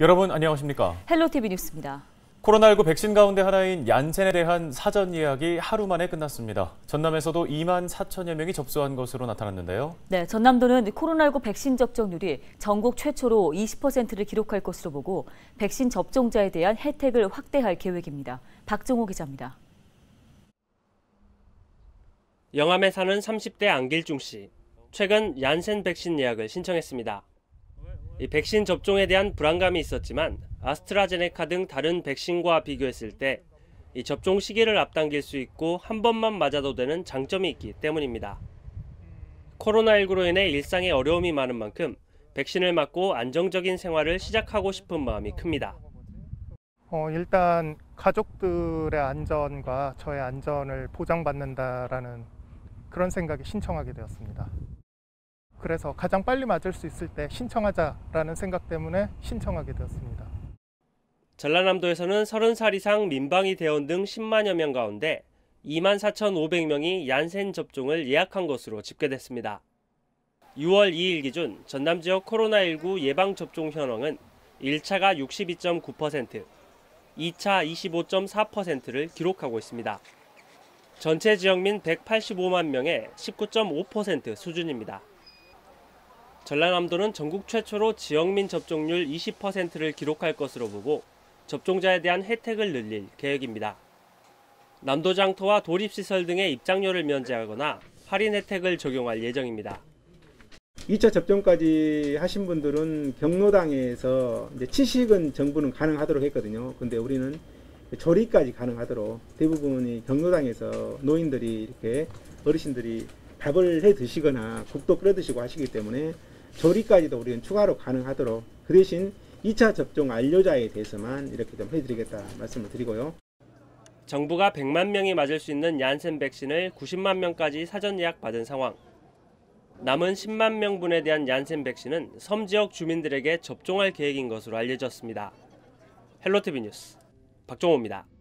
여러분 안녕하십니까? 헬로티비 뉴스입니다. 코로나19 백신 가운데 하나인 얀센에 대한 사전 예약이 하루 만에 끝났습니다. 전남에서도 2만 4천여 명이 접수한 것으로 나타났는데요. 네, 전남도는 코로나19 백신 접종률이 전국 최초로 20%를 기록할 것으로 보고 백신 접종자에 대한 혜택을 확대할 계획입니다. 박종호 기자입니다. 영암에 사는 30대 안길중 씨. 최근 얀센 백신 예약을 신청했습니다. 이 백신 접종에 대한 불안감이 있었지만 아스트라제네카 등 다른 백신과 비교했을 때 이 접종 시기를 앞당길 수 있고 한 번만 맞아도 되는 장점이 있기 때문입니다. 코로나19로 인해 일상에 어려움이 많은 만큼 백신을 맞고 안정적인 생활을 시작하고 싶은 마음이 큽니다. 일단 가족들의 안전과 저의 안전을 보장받는다라는 그런 생각에 신청하게 되었습니다. 그래서 가장 빨리 맞을 수 있을 때 신청하자라는 생각 때문에 신청하게 되었습니다. 전라남도에서는 30살 이상 민방위 대원 등 10만여 명 가운데 2만 4,500명이 얀센 접종을 예약한 것으로 집계됐습니다. 6월 2일 기준 전남 지역 코로나19 예방접종 현황은 1차가 62.9%, 2차 25.4%를 기록하고 있습니다. 전체 지역민 185만 명의 19.5% 수준입니다. 전라남도는 전국 최초로 지역민 접종률 20%를 기록할 것으로 보고 접종자에 대한 혜택을 늘릴 계획입니다. 남도장터와 도립시설 등의 입장료를 면제하거나 할인 혜택을 적용할 예정입니다. 2차 접종까지 하신 분들은 경로당에서 이제 취식은 정부는 가능하도록 했거든요. 근데 우리는 조리까지 가능하도록 대부분이 경로당에서 노인들이 이렇게 어르신들이 밥을 해 드시거나 국도 끓여 드시고 하시기 때문에 조리까지도 우리는 추가로 가능하도록 그 대신 2차 접종 완료자에 대해서만 이렇게 좀 해드리겠다 말씀을 드리고요. 정부가 100만 명이 맞을 수 있는 얀센 백신을 90만 명까지 사전 예약 받은 상황. 남은 10만 명분에 대한 얀센 백신은 섬 지역 주민들에게 접종할 계획인 것으로 알려졌습니다. 헬로티비 뉴스 박종호입니다.